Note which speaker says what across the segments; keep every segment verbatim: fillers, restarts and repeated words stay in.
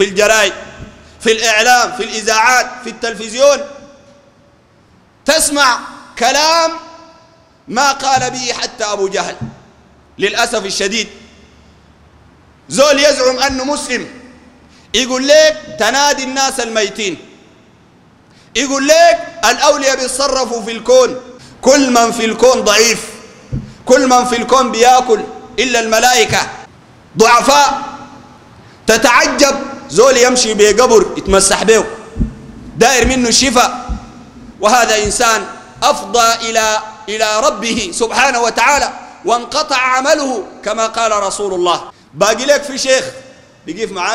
Speaker 1: في الجرايد، في الإعلام، في الإذاعات، في التلفزيون، تسمع كلام ما قال به حتى أبو جهل للأسف الشديد. زول يزعم أنه مسلم يقول لك تنادي الناس الميتين، يقول لك الأولياء بيتصرفوا في الكون، كل من في الكون ضعيف، كل من في الكون بياكل إلا الملائكة ضعفاء. تتعجب زول يمشي بقبر يتمسح به دائر منه الشفاء، وهذا إنسان أفضى إلى إلى ربه سبحانه وتعالى وانقطع عمله كما قال رسول الله. باقي لك في شيخ بيقف معاك،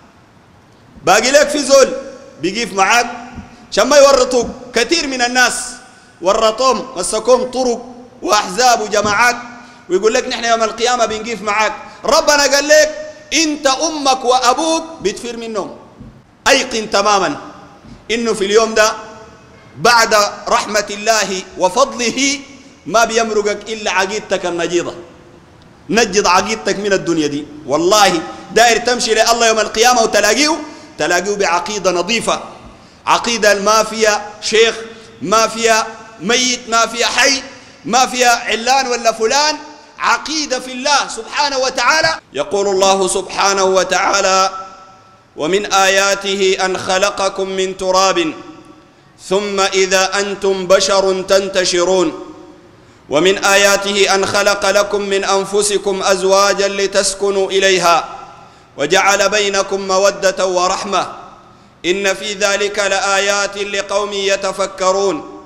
Speaker 1: باقي لك في زول بيقف معاك عشان ما يورطوك. كثير من الناس ورطوهم مسكوهم طرق وأحزاب وجماعات ويقول لك نحن يوم القيامة بنقف معاك. ربنا قال لك انت امك وابوك بتفر منهم. ايقن تماما انه في اليوم ده بعد رحمة الله وفضله ما بيمرقك الا عقيدتك النجيضة. نجد عقيدتك من الدنيا دي، والله داير تمشي لله يوم القيامة وتلاقيه تلاقيه بعقيدة نظيفة، عقيدة ما فيها شيخ، ما فيها ميت، ما فيها حي، ما فيها علان ولا فلان، عقيدة في الله سبحانه وتعالى. يقول الله سبحانه وتعالى ومن آياته أن خلقكم من تراب ثم إذا أنتم بشر تنتشرون ومن آياته أن خلق لكم من أنفسكم أزواجا لتسكنوا إليها وجعل بينكم مودة ورحمة إن في ذلك لآيات لقوم يتفكرون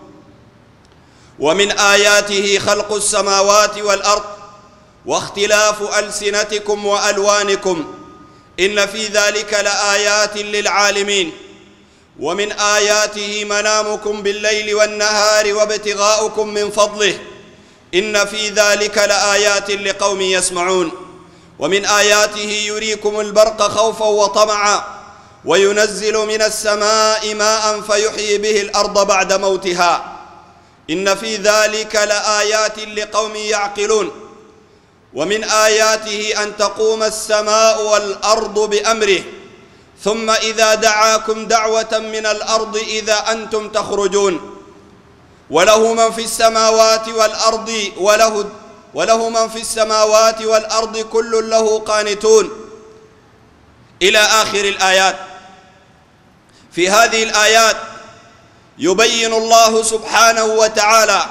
Speaker 1: ومن آياته خلق السماوات والأرض واختلاف ألسنتكم وألوانكم إن في ذلك لآيات للعالمين ومن آياته منامكم بالليل والنهار وابتغاؤكم من فضله إن في ذلك لآيات لقوم يسمعون ومن آياته يريكم البرق خوفا وطمعا وينزل من السماء ماء فيحيي به الأرض بعد موتها إن في ذلك لآيات لقوم يعقلون ومن آياته أن تقوم السماء والأرض بأمره ثم إذا دعاكم دعوة من الأرض إذا أنتم تخرجون وله من في السماوات والأرض وله, وله من في السماوات والأرض كل له قانتون إلى آخر الآيات. في هذه الآيات يبين الله سبحانه وتعالى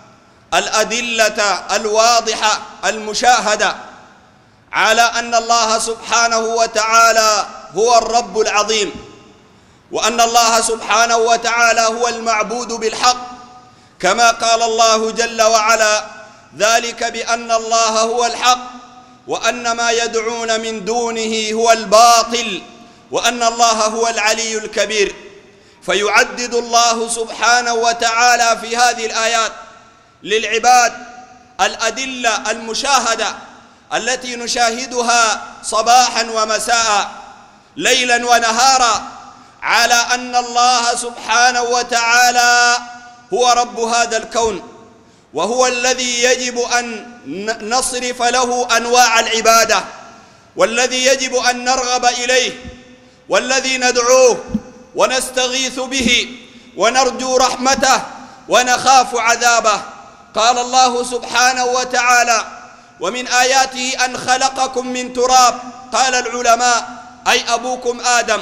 Speaker 1: الأدلة الواضحة المشاهدة على أن الله سبحانه وتعالى هو الرب العظيم وأن الله سبحانه وتعالى هو المعبود بالحق كما قال الله جل وعلا ذلك بأن الله هو الحق وأن ما يدعون من دونه هو الباطل وأن الله هو العلي الكبير. فيعدد الله سبحانه وتعالى في هذه الآيات للعباد الأدلة المشاهدة التي نشاهدها صباحا ومساء ليلا ونهارا على أن الله سبحانه وتعالى هو رب هذا الكون وهو الذي يجب أن نصرف له أنواع العبادة والذي يجب أن نرغب إليه والذي ندعوه ونستغيث به ونرجو رحمته ونخاف عذابه. قال الله سبحانه وتعالى ومن آياته أن خلقكم من تراب، قال العلماء أي أبوكم آدم،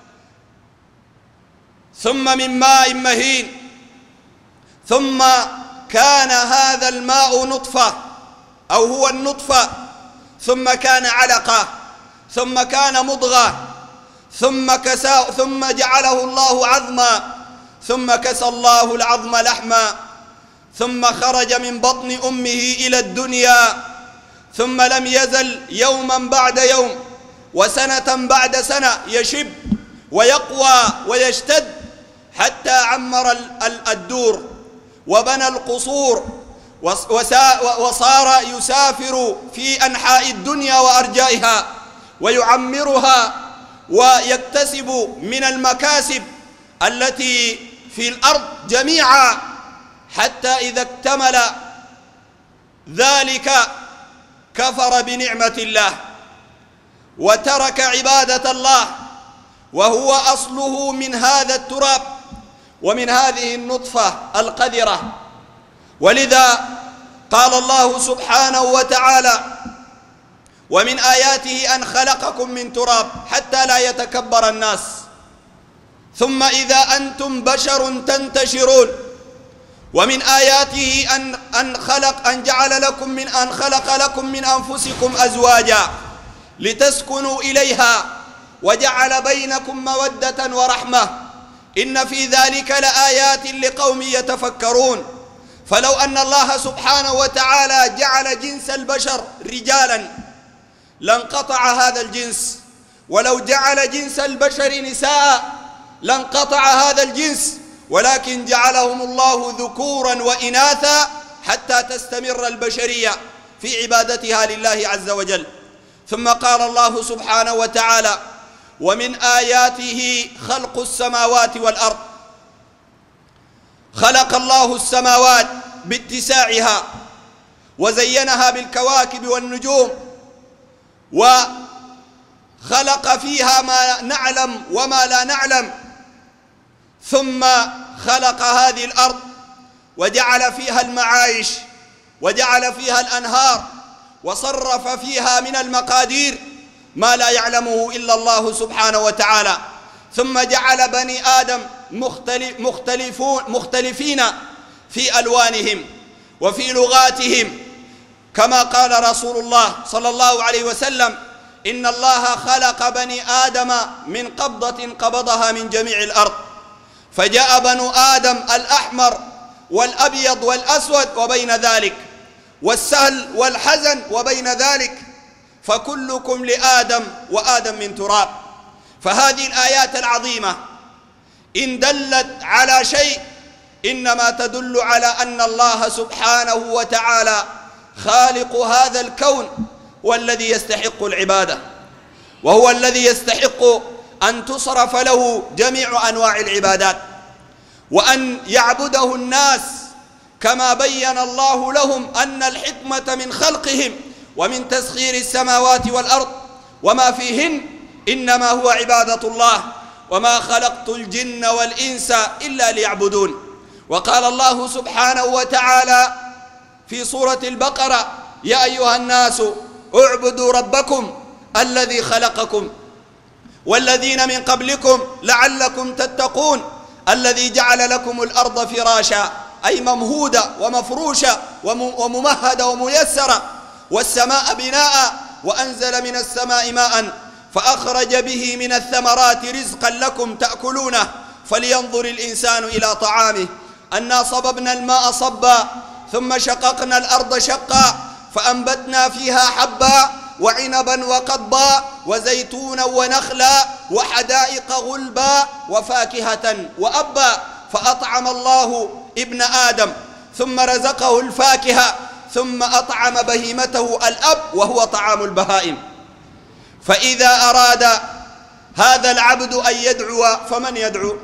Speaker 1: ثم من ماء مهين، ثم كان هذا الماء نطفة أو هو النطفة، ثم كان علقة، ثم كان مضغة، ثم كسا ثم جعله الله عظما، ثم كسى الله العظم لحما، ثم خرج من بطن أمه إلى الدنيا، ثم لم يزل يوما بعد يوم وسنة بعد سنة يشب ويقوى ويشتد حتى عمر الدور وبنى القصور وصار يسافر في أنحاء الدنيا وأرجائها ويعمرها ويكتسب من المكاسب التي في الأرض جميعا حتى إذا اكتمل ذلك كفر بنعمة الله وترك عبادة الله وهو أصله من هذا التراب ومن هذه النطفة القذرة. ولذا قال الله سبحانه وتعالى: ومن آياته أن خلقكم من تراب حتى لا يتكبر الناس ثم إذا أنتم بشر تنتشرون. ومن آياته أن أن خلق أن جعل لكم من أن خلق لكم من أنفسكم أزواجا لتسكنوا إليها وجعل بينكم مودة ورحمة إن في ذلك لآيات لقوم يتفكرون. فلو أن الله سبحانه وتعالى جعل جنس البشر رجالا لانقطع هذا الجنس، ولو جعل جنس البشر نساء لانقطع هذا الجنس، ولكن جعلهم الله ذكورا وإناثا حتى تستمر البشرية في عبادتها لله عز وجل. ثم قال الله سبحانه وتعالى: ومن آياته خلق السماوات والأرض. خلق الله السماوات باتساعها وزينها بالكواكب والنجوم، وخلق فيها ما نعلم وما لا نعلم، ثم خلق هذه الأرض وجعل فيها المعايش وجعل فيها الأنهار وصرف فيها من المقادير ما لا يعلمه إلا الله سبحانه وتعالى. ثم جعل بني آدم مختلف مختلفون مختلفين في ألوانهم وفي لغاتهم، كما قال رسول الله صلى الله عليه وسلم: إن الله خلق بني آدم من قبضة قبضها من جميع الأرض، فجاء بنو آدم الأحمر والأبيض والأسود وبين ذلك، والسهل والحزن وبين ذلك، فكلكم لآدم وآدم من تراب. فهذه الآيات العظيمة إن دلت على شيء إنما تدل على أن الله سبحانه وتعالى خالق هذا الكون والذي يستحق العبادة، وهو الذي يستحق أن تصرف له جميع أنواع العبادات، وأن يعبده الناس كما بين الله لهم أن الحكمة من خلقهم ومن تسخير السماوات والأرض وما فيهن إنما هو عبادة الله، وما خلقت الجن والإنس إلا ليعبدون. وقال الله سبحانه وتعالى في سورة البقرة: يا أيها الناس اعبدوا ربكم الذي خلقكم والذين من قبلكم لعلكم تتقون الذي جعل لكم الأرض فراشا، أي ممهودة ومفروشة وممهدة وميسرة، والسماء بناء، وأنزل من السماء ماء فأخرج به من الثمرات رزقا لكم تأكلونه، فلينظر الإنسان إلى طعامه أنا صببنا الماء صبا ثم شققنا الأرض شقا فأنبتنا فيها حبا وعنبا وقضبا وزيتونا ونخلا وحدائق غلبا وفاكهة وأبا، فأطعم الله ابن آدم ثم رزقه الفاكهة ثم أطعم بهيمته الأب وهو طعام البهائم. فإذا أراد هذا العبد أن يدعو فمن يدعو؟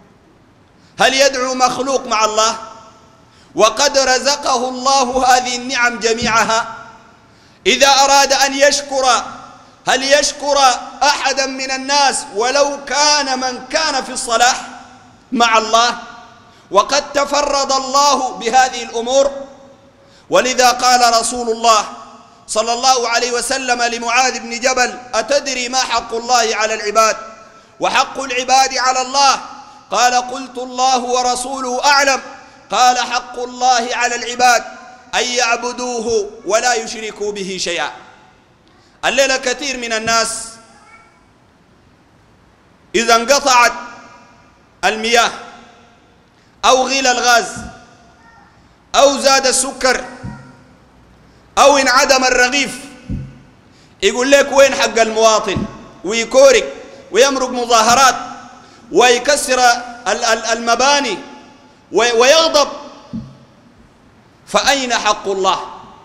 Speaker 1: هل يدعو مخلوق مع الله؟ وقد رزقه الله هذه النعم جميعها. إذا أراد أن يشكر هل يشكر أحدا من الناس ولو كان من كان في الصلاح مع الله؟ وقد تفرد الله بهذه الأمور. ولذا قال رسول الله صلى الله عليه وسلم لمعاذ بن جبل: أتدري ما حق الله على العباد وحق العباد على الله؟ قال: قلت الله ورسوله أعلم. قال: حق الله على العباد أن يعبدوه ولا يشركوا به شيئا. الليلة كثير من الناس إذا انقطعت المياه أو غلى الغاز أو زاد السكر أو انعدم الرغيف يقول لك وين حق المواطن، ويكورك ويمرق مظاهرات ويكسر المباني ويغضب. فأين حق الله؟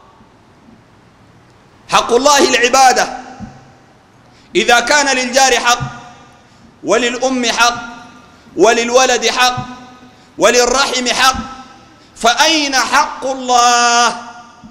Speaker 1: حق الله العبادة. إذا كان للجار حق وللأم حق وللولد حق وللرحم حق، فأين حق الله؟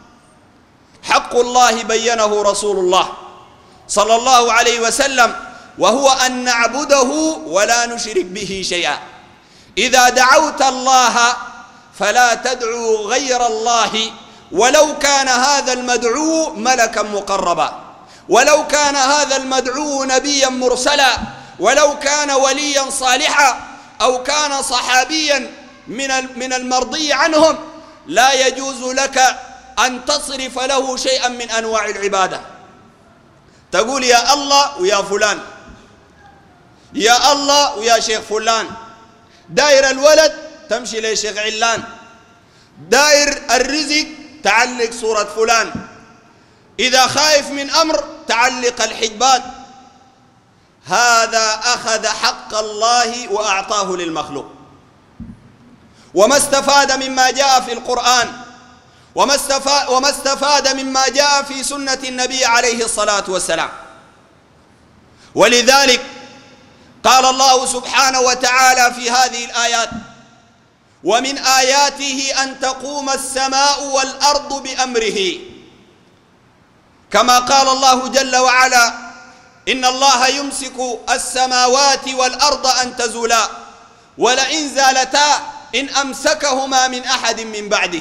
Speaker 1: حق الله بينه رسول الله صلى الله عليه وسلم وهو أن نعبده ولا نشرك به شيئا. إذا دعوت الله فلا تدعو غير الله، ولو كان هذا المدعو ملكا مقربا، ولو كان هذا المدعو نبيا مرسلا، ولو كان وليا صالحا، أو كان صحابيا من من المرضي عنهم، لا يجوز لك أن تصرف له شيئا من أنواع العبادة. تقول يا الله ويا فلان، يا الله ويا شيخ فلان، داير الولد تمشي لشيخ علان، داير الرزق تعلق صورة فلان، إذا خايف من أمر تعلق الحجبات. هذا أخذ حق الله وأعطاه للمخلوق، وما استفاد مما جاء في القرآن، وما استفاد, وما استفاد مما جاء في سنة النبي عليه الصلاة والسلام. ولذلك قال الله سبحانه وتعالى في هذه الآيات: ومن آياته أن تقوم السماء والأرض بأمره، كما قال الله جل وعلا: إن الله يمسك السماوات والأرض أن تزولا ولئن زالتا إن أمسكهما من أحد من بعده.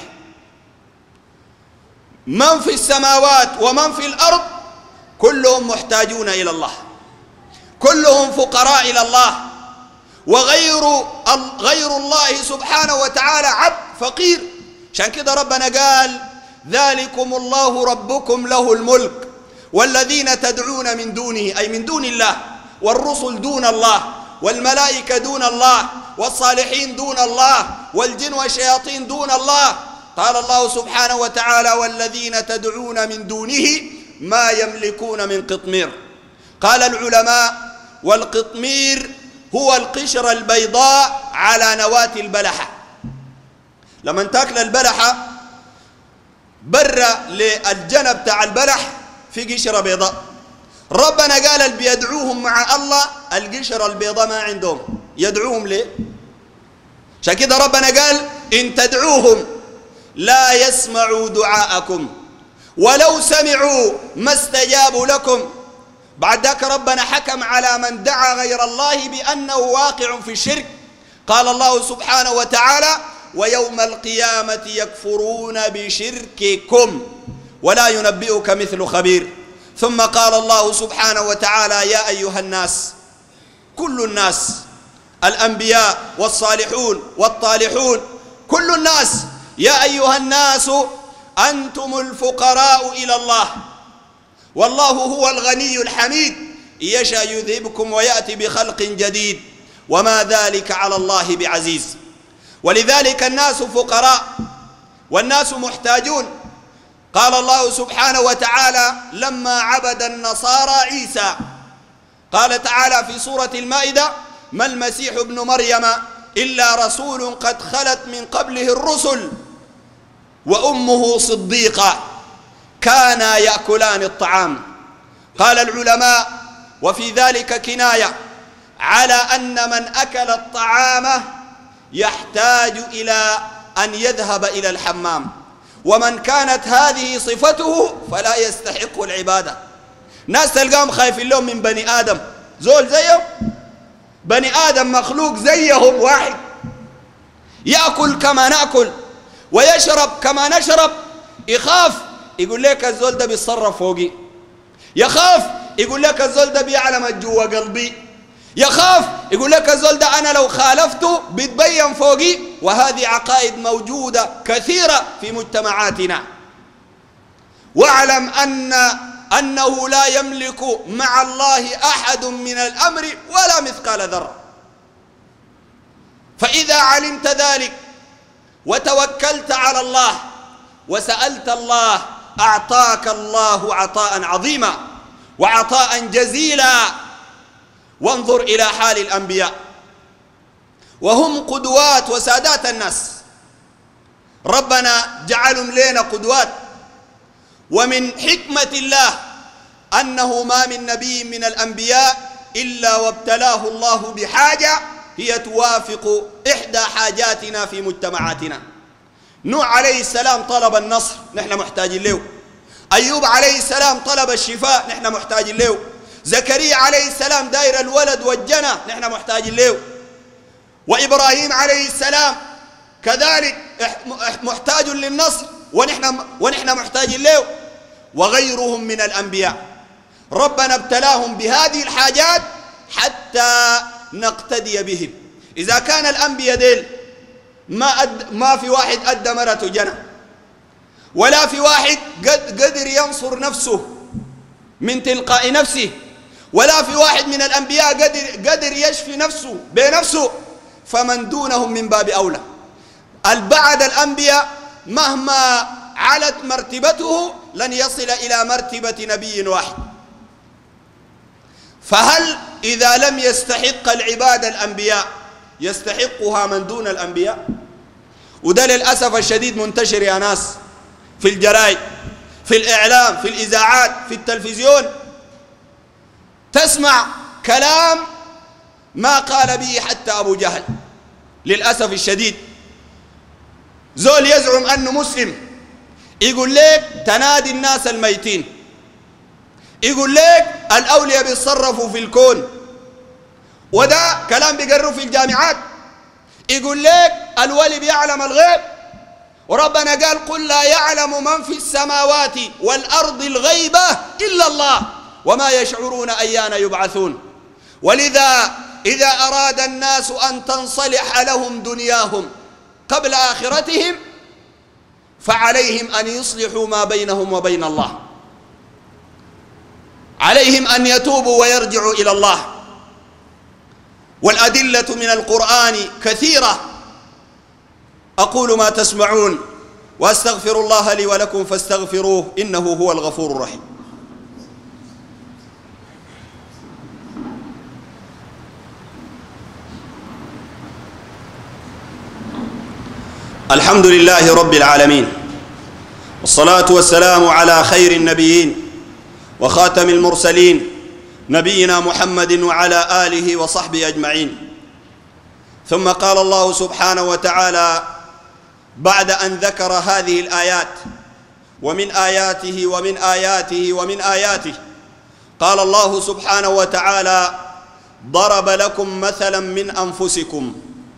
Speaker 1: من في السماوات ومن في الأرض كلهم محتاجون إلى الله، كلهم فقراء إلى الله، وغير غير الله سبحانه وتعالى عبد فقير. عشان كده ربنا قال: ذلكم الله ربكم له الملك والذين تدعون من دونه، أي من دون الله، والرسل دون الله، والملائكة دون الله، والصالحين دون الله، والجن والشياطين دون الله. قال الله سبحانه وتعالى: والذين تدعون من دونه ما يملكون من قطمير. قال العلماء: والقطمير هو القشرة البيضاء على نواة البلحة. لما تاكل البلحة برا للجنب تاع البلح في قشرة بيضاء، ربنا قال اللي بيدعوهم مع الله القشرة البيضاء ما عندهم، يدعوهم ليه؟ عشان كده ربنا قال: إن تدعوهم لا يسمعوا دعاءكم ولو سمعوا ما استجابوا لكم. بعد ذاك ربنا حكم على من دعا غير الله بأنه واقع في الشرك. قال الله سبحانه وتعالى: ويوم القيامة يكفرون بشرككم ولا ينبئك مثل خبير. ثم قال الله سبحانه وتعالى: يا أيها الناس، كل الناس، الأنبياء والصالحون والطالحون، كل الناس، يا أيها الناس أنتم الفقراء إلى الله والله هو الغني الحميد، يشاء يذهبكم ويأتي بخلق جديد وما ذلك على الله بعزيز. ولذلك الناس فقراء والناس محتاجون. قال الله سبحانه وتعالى لما عبد النصارى عيسى، قال تعالى في سورة المائدة: ما المسيح ابن مريم إلا رسول قد خلت من قبله الرسل وأمه صديقة كانا يأكلان الطعام. قال العلماء: وفي ذلك كناية على أن من أكل الطعام يحتاج إلى أن يذهب إلى الحمام، ومن كانت هذه صفته فلا يستحق العبادة. ناس تلقاهم خايفين لهم من بني آدم، زول زيهم، بني آدم مخلوق زيهم واحد، يأكل كما نأكل ويشرب كما نشرب. يخاف يقول لك الزول ده بيتصرف فوقي، يخاف يقول لك الزول ده بيعلم جوا قلبي، يخاف يقول لك الزول ده أنا لو خالفته بيتبين فوقي. وهذه عقائد موجودة كثيرة في مجتمعاتنا. واعلم أن أنه لا يملك مع الله أحد من الأمر ولا مثقال ذرة. فإذا علمت ذلك وتوكلت على الله وسألت الله أعطاك الله عطاء عظيما وعطاء جزيلا. وانظر إلى حال الأنبياء، وهم قدوات وسادات الناس، ربنا جعلهم لنا قدوات. ومن حكمة الله أنه ما من نبي من الأنبياء إلا وابتلاه الله بحاجة هي توافق إحدى حاجاتنا في مجتمعاتنا. نوح عليه السلام طلب النصر، نحن محتاجين له. أيوب عليه السلام طلب الشفاء، نحن محتاجين له. زكريا عليه السلام داير الولد والجنى، نحن محتاجين له. وإبراهيم عليه السلام كذلك محتاج للنصر، ونحن ونحن محتاجين له. وغيرهم من الأنبياء ربنا ابتلاهم بهذه الحاجات حتى نقتدي بهم. إذا كان الأنبياء ديل ما أد ما في واحد أدى مرته جنى، ولا في واحد قد قدر ينصر نفسه من تلقاء نفسه، ولا في واحد من الأنبياء قدر قدر يشفي نفسه بنفسه، فمن دونهم من باب أولى. البعد الأنبياء مهما علت مرتبته لن يصل إلى مرتبة نبي واحد. فهل إذا لم يستحق العبادة الأنبياء يستحقها من دون الأنبياء؟ وده للأسف الشديد منتشر يا ناس في الجرائد، في الإعلام، في الإذاعات، في التلفزيون. تسمع كلام ما قال به حتى أبو جهل للأسف الشديد. زول يزعم أنه مسلم يقول لك تنادي الناس الميتين، يقول لك الأولياء بيتصرفوا في الكون، وده كلام بيقروا في الجامعات. يقول لك الولي بيعلم الغيب، وربنا قال قل لا يعلم من في السماوات والأرض الغيبة إلا الله وما يشعرون أيان يبعثون. ولذا إذا أراد الناس أن تنصلح لهم دنياهم قبل آخرتهم فعليهم أن يصلحوا ما بينهم وبين الله، عليهم أن يتوبوا ويرجعوا إلى الله. والأدلة من القرآن كثيرة. أقول ما تسمعون وأستغفر الله لي ولكم فاستغفروه إنه هو الغفور الرحيم. الحمد لله رب العالمين، والصلاة والسلام على خير النبيين وخاتم المرسلين نبينا محمد وعلى آله وصحبه أجمعين. ثم قال الله سبحانه وتعالى بعد أن ذكر هذه الآيات ومن آياته ومن آياته ومن آياته قال الله سبحانه وتعالى ضرب لكم مثلا من أنفسكم.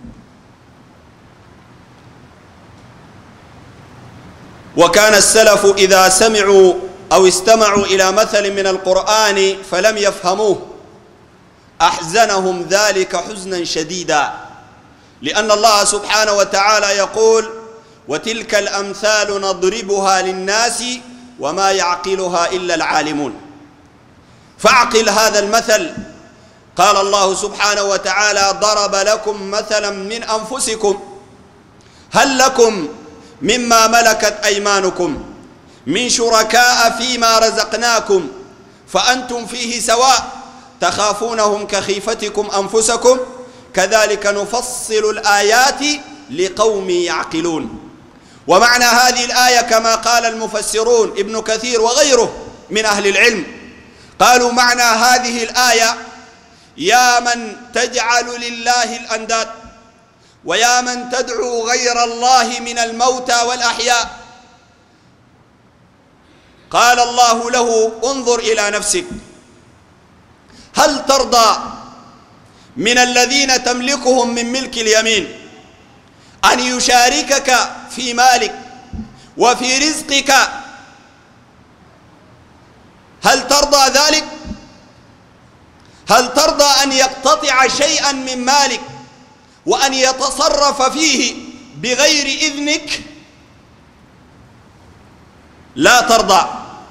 Speaker 1: وكان السلف إذا سمعوا أو استمعوا إلى مثل من القرآن فلم يفهموه أحزنهم ذلك حزنا شديدا، لأن الله سبحانه وتعالى يقول وتلك الأمثال نضربها للناس وما يعقلها إلا العالمون. فاعقل هذا المثل. قال الله سبحانه وتعالى ضرب لكم مثلا من أنفسكم هل لكم مما ملكت أيمانكم من شركاء فيما رزقناكم فأنتم فيه سواء تخافونهم كخيفتكم أنفسكم كذلك نفصل الآيات لقوم يعقلون. ومعنى هذه الآية كما قال المفسرون ابن كثير وغيره من أهل العلم، قالوا معنى هذه الآية يا من تجعل لله الأنداد ويا من تدعو غير الله من الموتى والأحياء، قال الله له انظر إلى نفسك هل ترضى من الذين تملكهم من ملك اليمين أن يشاركك في مالك وفي رزقك؟ هل ترضى ذلك؟ هل ترضى أن يقتطع شيئا من مالك وأن يتصرف فيه بغير إذنك؟ لا ترضى.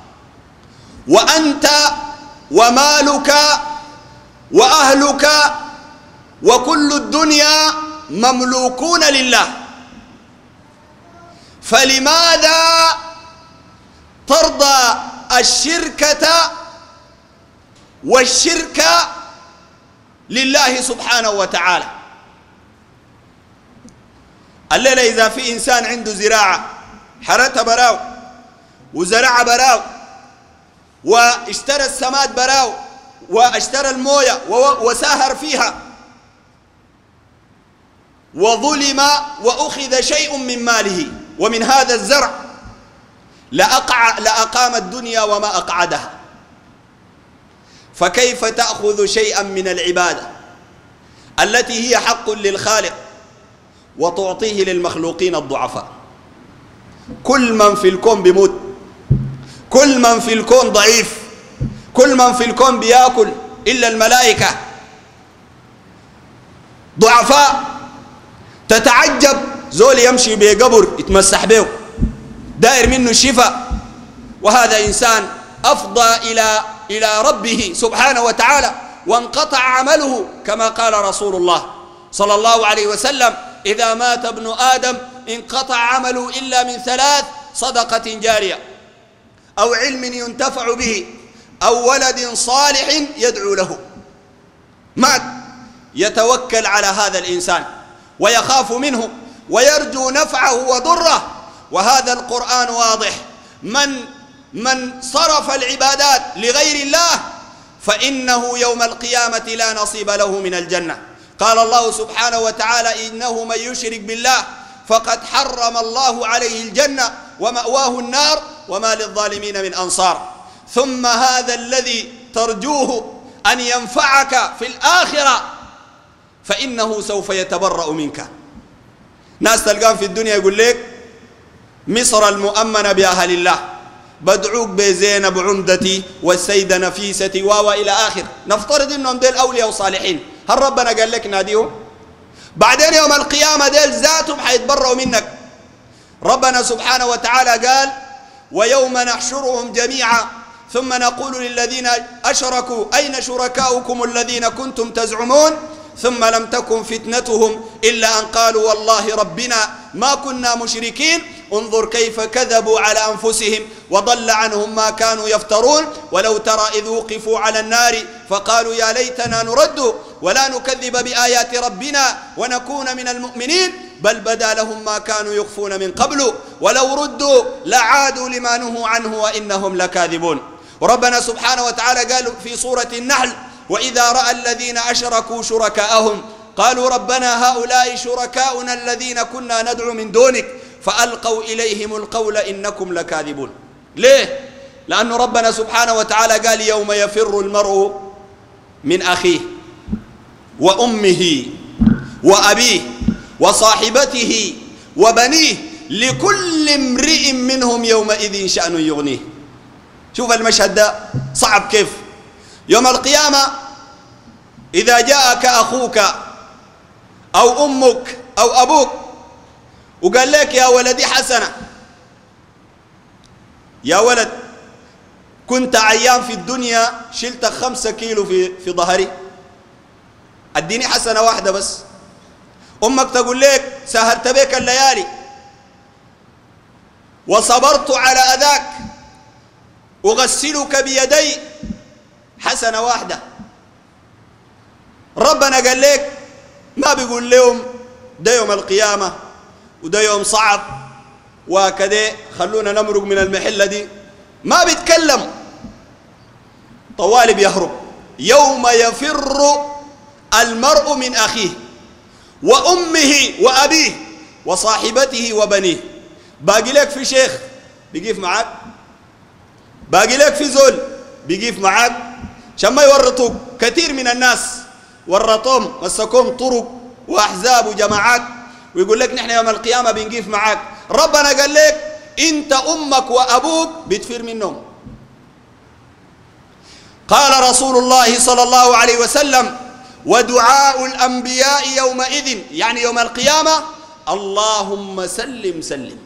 Speaker 1: وأنت ومالك وأهلك وكل الدنيا مملوكون لله، فلماذا ترضى الشركة والشرك لله سبحانه وتعالى؟ الليلة إذا في إنسان عنده زراعة حرتها براو وزرع براو واشترى السماد براو واشترى الموية وساهر فيها وظلم وأخذ شيء من ماله ومن هذا الزرع لأقع لأقام الدنيا وما أقعدها. فكيف تأخذ شيئا من العبادة التي هي حق للخالق وتعطيه للمخلوقين الضعفاء؟ كل من في الكون بيموت، كل من في الكون ضعيف، كل من في الكون بياكل إلا الملائكة ضعفاء. تتعجب زول يمشي بقبر يتمسح به دائر منه الشفاء، وهذا إنسان أفضى إلى إلى ربه سبحانه وتعالى وانقطع عمله، كما قال رسول الله صلى الله عليه وسلم: إذا مات ابن آدم انقطع عمله إلا من ثلاث: صدقة جارية، أو علم ينتفع به، أو ولد صالح يدعو له. مات يتوكل على هذا الإنسان ويخاف منه ويرجو نفعه وضره. وهذا القرآن واضح: من من صرف العبادات لغير الله فإنه يوم القيامة لا نصيب له من الجنة. قال الله سبحانه وتعالى: إنه من يشرك بالله فقد حرم الله عليه الجنة ومأواه النار وما للظالمين من أنصار. ثم هذا الذي ترجوه أن ينفعك في الآخرة فإنه سوف يتبرأ منك. ناس تلقان في الدنيا يقول لك: مصر المؤمنة بأهل الله، بدعوك بزينب عمدتي والسيدة نفيستي و إلى آخر. نفترض إنهم ديل أولياء وصالحين، هل ربنا قال لك ناديهم؟ بعدين يوم القيامة ديل ذاتهم حيتبرأوا منك. ربنا سبحانه وتعالى قال: ويوم نحشرهم جميعا ثم نقول للذين أشركوا أين شركاؤكم الذين كنتم تزعمون ثم لم تكن فتنتهم إلا أن قالوا والله ربنا ما كنا مشركين انظر كيف كذبوا على أنفسهم وضل عنهم ما كانوا يفترون ولو ترى إذ وقفوا على النار فقالوا يا ليتنا نرد ولا نكذب بآيات ربنا ونكون من المؤمنين بل بدا لهم ما كانوا يخفون من قبل ولو ردوا لعادوا لما نهوا عنه وإنهم لكاذبون. وربنا سبحانه وتعالى قال في سورة النحل: وإذا رأى الذين أشركوا شركاءهم قالوا ربنا هؤلاء شركاؤنا الذين كنا ندعو من دونك فألقوا إليهم القول إنكم لكاذبون. ليه؟ لأن ربنا سبحانه وتعالى قال: يوم يفر المرء من أخيه وأمه وأبيه وصاحبته وبنيه لكل امرئ منهم يومئذ شأن يغنيه. شوف المشهد ده صعب كيف. يوم القيامة إذا جاءك أخوك أو أمك أو أبوك وقال لك: يا ولدي حسنة، يا ولد كنت عيان في الدنيا شلت خمسة كيلو في في ظهري، اديني حسنة واحدة بس. أمك تقول لك: سهرت بك الليالي وصبرت على أذاك أغسلك بيدي، حسنة واحدة. ربنا قال لك ما بيقول لهم ده يوم القيامة وده يوم صعب وكده خلونا نمرق من المحلة دي، ما بيتكلم، طوالي بيهرب. يوم يفر المرء من أخيه وأمه وأبيه وصاحبته وبنيه. باقي لك في شيخ بيقيف معاك، باقي لك في زول بيقيف معاك عشان ما يورطوك. كثير من الناس ورطوهم مسكوهم طرق وأحزاب وجماعات ويقول لك نحن يوم القيامة بنقيف معاك. ربنا قال لك انت أمك وأبوك بتفر منهم. قال رسول الله صلى الله عليه وسلم: ودعاء الأنبياء يومئذ، يعني يوم القيامة، اللهم سلم سلم.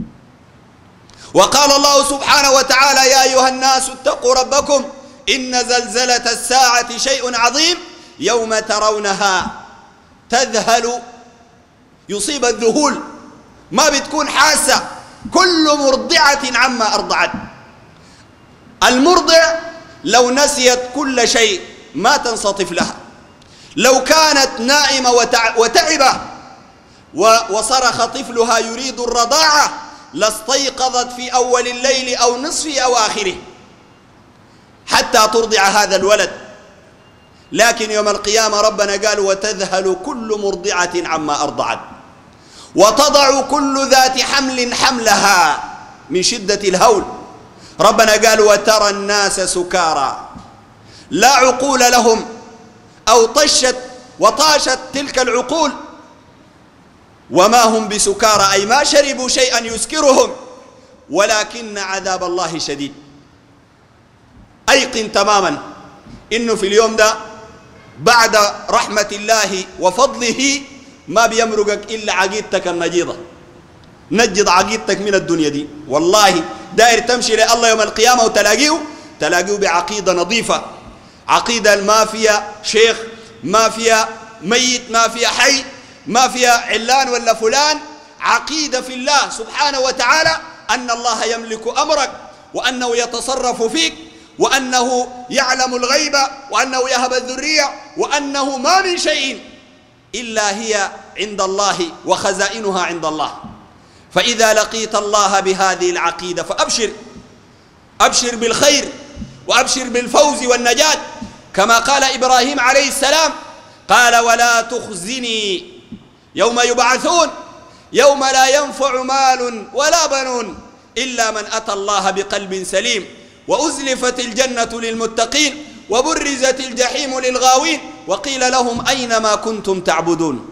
Speaker 1: وقال الله سبحانه وتعالى: يا أيها الناس اتقوا ربكم إن زلزلة الساعة شيء عظيم يوم ترونها تذهل، يصيب الذهول، ما بتكون حاسة، كل مرضعة عما أرضعت. المرضع لو نسيت كل شيء ما تنصطف لها، لو كانت نائمة وتعبة وصرخ طفلها يريد الرضاعة لاستيقظت في أول الليل أو نصفه أو آخره حتى ترضع هذا الولد. لكن يوم القيامة ربنا قال: وتذهل كل مرضعة عما أرضعت وتضع كل ذات حمل حملها من شدة الهول. ربنا قال: وترى الناس سكارى لا عقول لهم أو طشت وطاشت تلك العقول، وما هم بسكارى أي ما شربوا شيئا يسكرهم، ولكن عذاب الله شديد. أيقن تماما إنه في اليوم ده بعد رحمة الله وفضله ما بيمرقك إلا عقيدتك النجيضة. نجد عقيدتك من الدنيا دي، والله داير تمشي لله يوم القيامة وتلاقيه تلاقيه بعقيدة نظيفة، عقيدة ما فيها شيخ، ما فيها ميت، ما فيها حي، ما فيها علان ولا فلان، عقيدة في الله سبحانه وتعالى أن الله يملك أمرك، وأنه يتصرف فيك، وأنه يعلم الغيب، وأنه يهب الذرية، وأنه ما من شيء إلا هي عند الله وخزائنها عند الله. فإذا لقيت الله بهذه العقيدة فأبشر، أبشر بالخير وأبشر بالفوز والنجاة، كما قال إبراهيم عليه السلام، قال ولا تخزني يوم يبعثون يوم لا ينفع مال ولا بنون إلا من أتى الله بقلب سليم، وأزلفت الجنة للمتقين وبرزت الجحيم للغاوين وقيل لهم أين ما كنتم تعبدون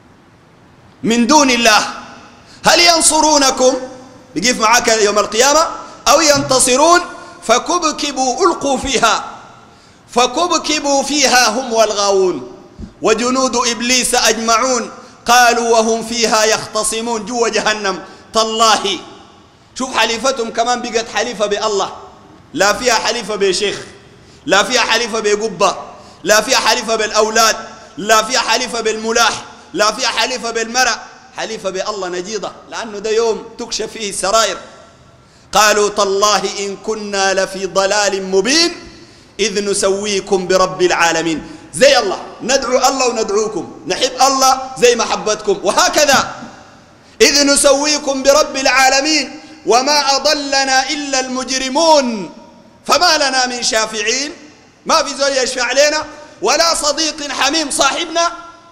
Speaker 1: من دون الله هل ينصرونكم بيقف معاك يوم القيامة أو ينتصرون؟ فكبكبوا ألقوا فيها فكبكبوا فيها هم والغاوون وجنود إبليس أجمعون قالوا وهم فيها يختصمون جوا جهنم. تالله شوف حليفتهم كمان بقت حليفة بالله، لا فيها حليفة بشيخ، لا فيها حليفة بقبة، لا فيها حليفة بالأولاد، لا فيها حليفة بالملاح، لا فيها حليفة بالمرأة، حليفة بالله نجيضة، لأنه ده يوم تكشف فيه السرائر. قالوا تالله إن كنا لفي ضلال مبين إذ نسويكم برب العالمين. زي الله ندعو الله وندعوكم، نحب الله زي محبتكم، وهكذا إذ نسويكم برب العالمين وما أضلنا إلا المجرمون فما لنا من شافعين، ما في زول يشفع علينا ولا صديق حميم صاحبنا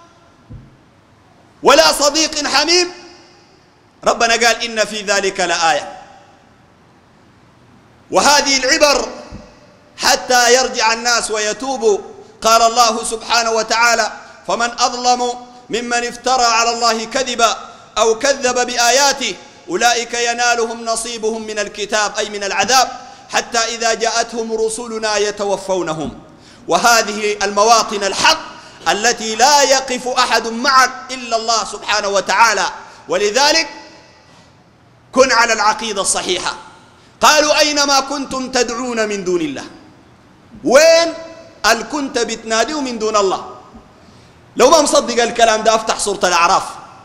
Speaker 1: ولا صديق حميم. ربنا قال إن في ذلك لآية، وهذه العبر حتى يرجع الناس ويتوبوا. قال الله سبحانه وتعالى فمن أظلم ممن افترى على الله كذبا أو كذب بآياته أولئك ينالهم نصيبهم من الكتاب أي من العذاب حتى إذا جاءتهم رسلنا يتوفونهم. وهذه المواطن الحق التي لا يقف أحد معك إلا الله سبحانه وتعالى، ولذلك كن على العقيدة الصحيحة. قالوا أينما كنتم تدعون من دون الله، وين ال كنت بتناديه من دون الله؟ لو ما مصدق الكلام ده افتح سورة الأعراف،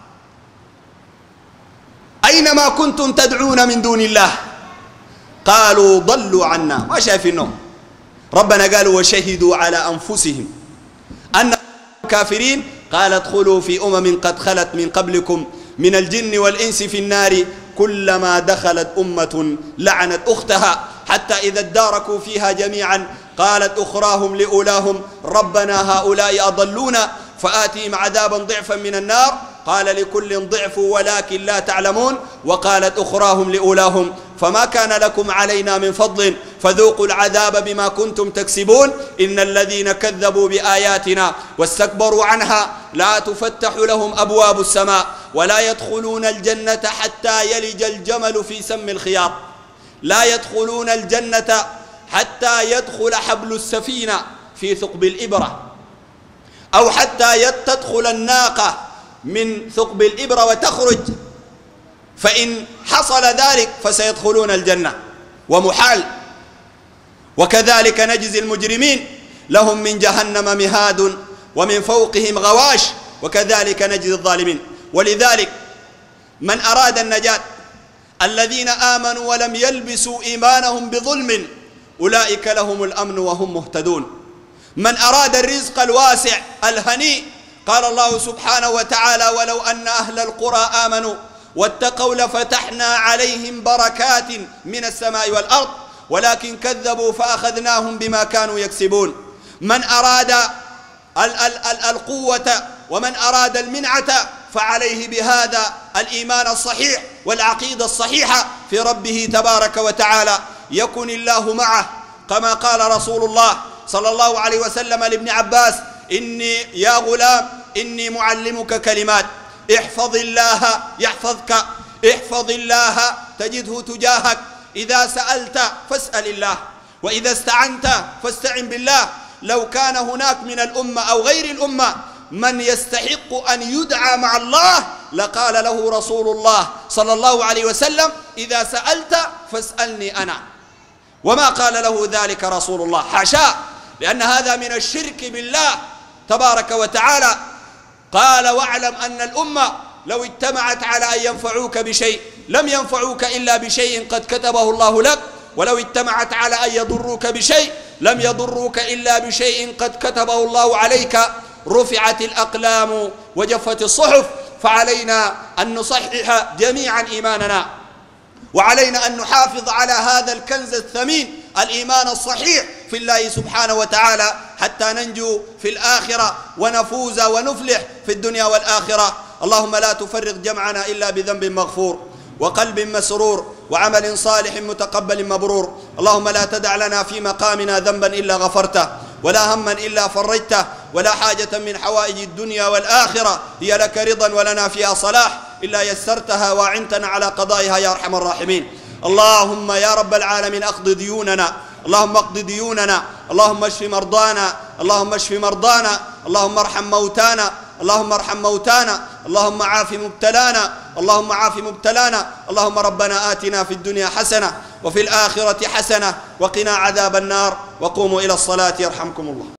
Speaker 1: أينما كنتم تدعون من دون الله قالوا ضلوا عنا، ما شايفينهم. ربنا قالوا وشهدوا على أنفسهم أن كافرين قال ادخلوا في أمم قد خلت من قبلكم من الجن والإنس في النار كلما دخلت أمة لعنت أختها حتى إذا اداركوا فيها جميعا قالت أخراهم لأولاهم ربنا هؤلاء أضلونا فآتهم عذابا ضعفا من النار قال لكل ضعف ولكن لا تعلمون وقالت أخراهم لأولاهم فما كان لكم علينا من فضل فذوقوا العذاب بما كنتم تكسبون إن الذين كذبوا بآياتنا واستكبروا عنها لا تفتح لهم أبواب السماء ولا يدخلون الجنة حتى يلج الجمل في سم الخياط. لا يدخلون الجنة حتى يدخل حبل السفينة في ثقب الإبرة، أو حتى تدخل الناقة من ثقب الإبرة وتخرج، فإن حصل ذلك فسيدخلون الجنة ومحال. وكذلك نجزي المجرمين لهم من جهنم مهاد ومن فوقهم غواش وكذلك نجزي الظالمين. ولذلك من أراد النجاة الذين آمنوا ولم يلبسوا إيمانهم بظلم أولئك لهم الأمن وهم مهتدون. من أراد الرزق الواسع الهنيء قال الله سبحانه وتعالى ولو أن أهل القرى آمنوا واتقوا لفتحنا عليهم بركات من السماء والأرض ولكن كذبوا فأخذناهم بما كانوا يكسبون. من أراد ال ال ال القوة ومن أراد المنعة فعليه بهذا الإيمان الصحيح والعقيدة الصحيحة في ربه تبارك وتعالى يكن الله معه كما قال رسول الله صلى الله عليه وسلم لابن عباس: إني يا غلام إني معلمك كلمات، احفظ الله يحفظك، احفظ الله تجده تجاهك، إذا سألت فاسأل الله، وإذا استعنت فاستعن بالله. لو كان هناك من الأمة أو غير الأمة من يستحق أن يدعى مع الله لقال له رسول الله صلى الله عليه وسلم: إذا سألت فاسألني أنا. وما قال له ذلك رسول الله، حاشاه، لأن هذا من الشرك بالله تبارك وتعالى. قال: واعلم أن الأمة لو اجتمعت على أن ينفعوك بشيء لم ينفعوك إلا بشيء قد كتبه الله لك، ولو اجتمعت على أن يضروك بشيء لم يضروك إلا بشيء قد كتبه الله عليك. رفعت الأقلام وجفت الصحف، فعلينا أن نصحح جميعا إيماننا، وعلينا أن نحافظ على هذا الكنز الثمين، الإيمان الصحيح في الله سبحانه وتعالى، حتى ننجو في الآخرة ونفوز ونفلح في الدنيا والآخرة. اللهم لا تفرق جمعنا إلا بذنب مغفور، وقلب مسرور، وعمل صالح متقبل مبرور. اللهم لا تدع لنا في مقامنا ذنبا إلا غفرته، ولا هما إلا فرجته، ولا حاجة من حوائج الدنيا والآخرة هي لك رضا ولنا فيها صلاح إلا يسرتها وعنتنا على قضائها يا أرحم الراحمين. اللهم يا رب العالمين اقض ديوننا، اللهم اقض ديوننا، اللهم اشف مرضانا، اللهم اشف مرضانا، اللهم ارحم موتانا، اللهم ارحم موتانا، اللهم عاف مبتلانا، اللهم عاف مبتلانا. اللهم ربنا آتنا في الدنيا حسنة وفي الآخرة حسنة وقنا عذاب النار. وقوموا إلى الصلاة يرحمكم الله.